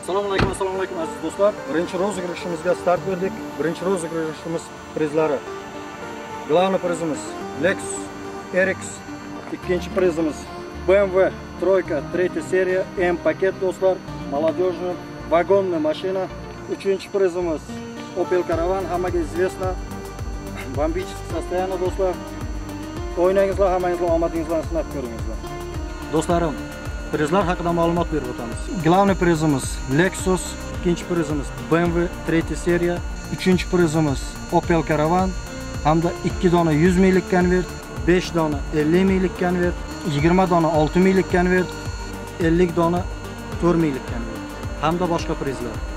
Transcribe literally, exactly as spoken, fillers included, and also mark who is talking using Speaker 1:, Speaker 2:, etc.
Speaker 1: Assalomu alaykum, assalomu alaykum aziz do'stlar. Birinchi rozыгрышimizga start berdik. Birinchi rozыгрышimiz prizlari. Главный prizimiz Lexus R X, ikkinchi prizimiz B M W Troika третья серия M paket do'stlar, молодежный vagonный mashina. Uchinchi prizimiz Opel Caravan, hammaga известно. Бомбическое состояние do'stlar. O'ynangizlar, hammangizlar omadingizlarni sinab ko'ringizlar. Do'stlarim, prizlar haqida ma'lumot berib o'tamiz. Главный prizimiz Lexus, ikkinchi prizimiz B M W третья серия, uchinchi prizimiz Opel Caravan hamda ikki dona yuz minglik konvert, besh dona ellik minglik konvert, yigirma dona olti minglik konvert, ellik dona to'rt minglik konvert hamda boshqa prizlar.